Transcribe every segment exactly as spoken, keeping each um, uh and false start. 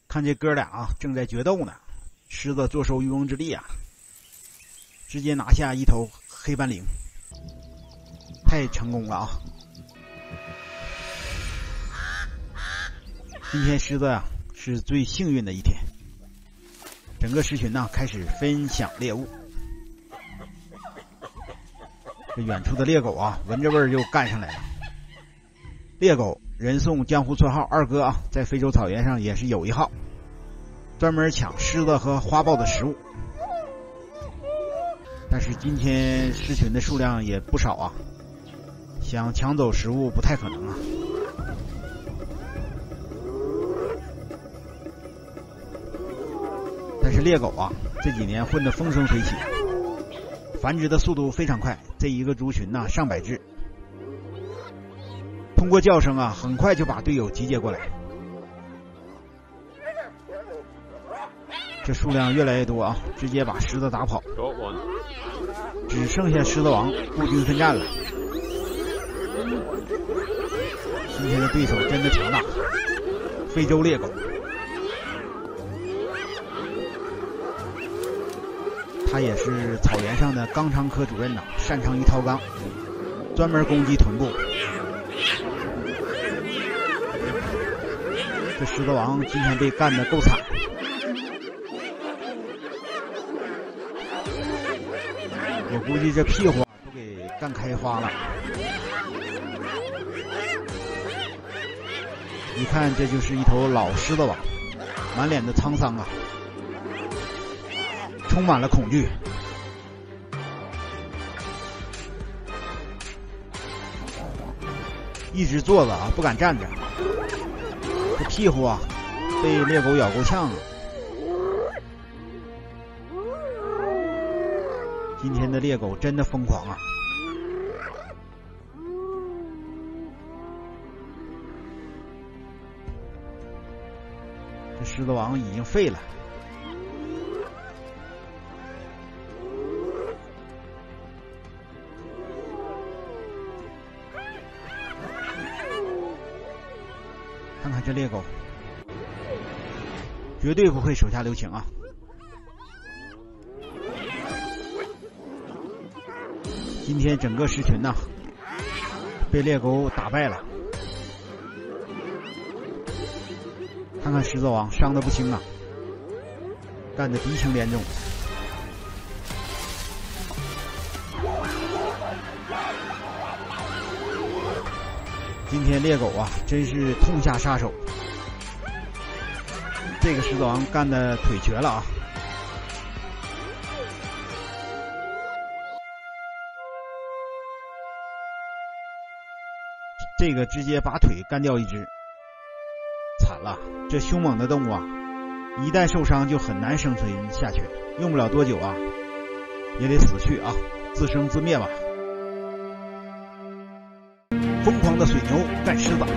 看这哥俩啊，正在决斗呢。狮子坐收渔翁之利啊，直接拿下一头黑斑羚，太成功了啊！今天狮子啊是最幸运的一天，整个狮群呢开始分享猎物。这远处的猎狗啊，闻着味儿就干上来了。猎狗人送江湖绰号二哥啊，在非洲草原上也是有一号，专门抢狮子和花豹的食物。但是今天狮群的数量也不少啊，想抢走食物不太可能啊。但是猎狗啊，这几年混得风生水起，繁殖的速度非常快，这一个族群呢、啊、上百只。通过叫声啊，很快就把队友集结过来。这数量越来越多啊，直接把狮子打跑，只剩下狮子王孤军奋战了。今天的对手真的强大，非洲猎狗。他也是草原上的肛肠科主任呐，擅长于掏肛，专门攻击臀部。这狮子王今天被干得够惨，我估计这屁股都给干开花了。一看这就是一头老狮子王，满脸的沧桑啊，充满了恐惧。一直坐着啊，不敢站着。这屁股啊，被猎狗咬够呛了。今天的猎狗真的疯狂啊！这狮子王已经废了。看看这猎狗，绝对不会手下留情啊！今天整个狮群呐、啊，被猎狗打败了。看看狮子王伤得不轻啊，干得鼻青脸肿。今天猎狗啊，真是痛下杀手。这个狮子王干的腿瘸了啊！这个直接把腿干掉一只，惨了！这凶猛的动物啊，一旦受伤就很难生存下去，用不了多久啊，也得死去啊，自生自灭吧。疯狂的水牛干狮子，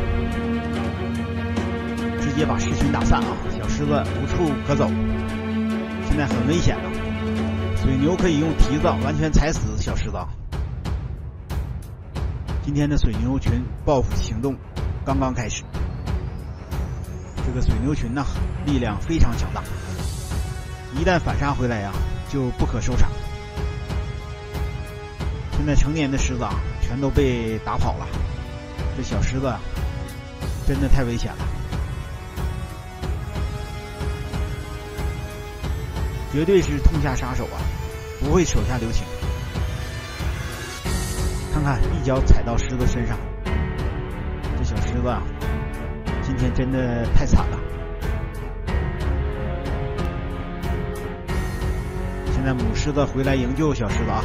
直接把狮群打散啊！小狮子无处可走，现在很危险了。水牛可以用蹄子完全踩死小狮子。今天的水牛群报复行动刚刚开始，这个水牛群呢，力量非常强大，一旦反杀回来呀、啊，就不可收场。现在成年的狮子啊，全都被打跑了。这小狮子真的太危险了，绝对是痛下杀手啊，不会手下留情。看看一脚踩到狮子身上，这小狮子啊，今天真的太惨了。现在母狮子回来营救小狮子啊，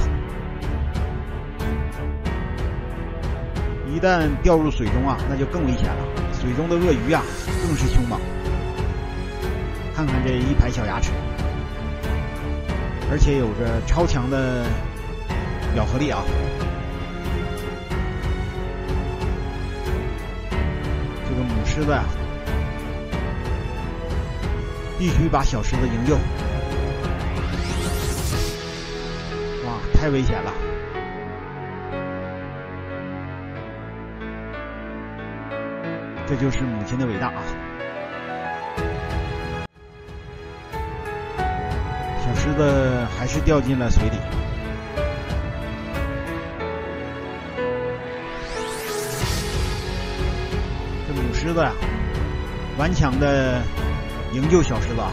一旦掉入水中啊，那就更危险了。水中的鳄鱼啊，更是凶猛。看看这一排小牙齿，而且有着超强的咬合力啊！这个母狮子啊，必须把小狮子营救。哇，太危险了！这就是母亲的伟大啊！ 狮子还是掉进了水里。这母狮子呀、啊，顽强的营救小狮子。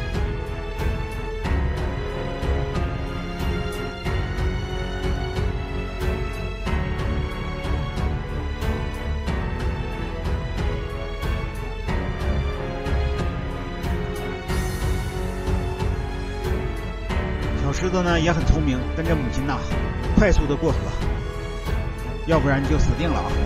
小狮子呢也很聪明，跟着母亲呐、啊，快速的过河，要不然就死定了啊！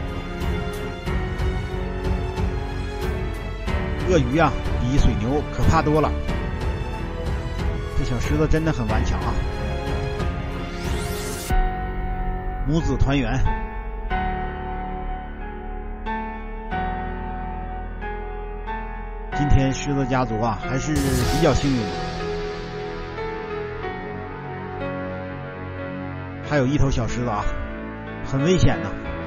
鳄鱼啊，比水牛可怕多了。这小狮子真的很顽强啊！母子团圆。今天狮子家族啊，还是比较幸运的。还有一头小狮子啊，很危险呐！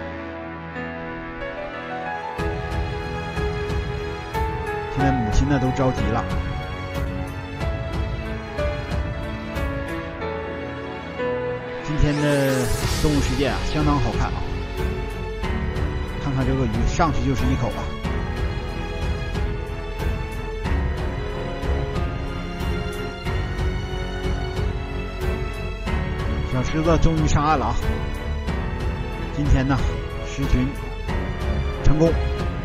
现在母亲呢都着急了。今天的动物世界啊，相当好看啊！看看这鳄鱼，上去就是一口啊！小狮子终于上岸了啊！今天呢，狮群成功。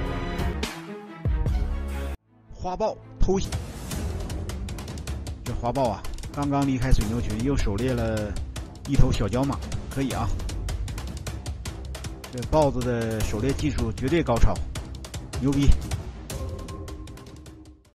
花豹偷袭，这花豹啊，刚刚离开水牛群，又狩猎了一头小角马，可以啊！这豹子的狩猎技术绝对高超，牛逼！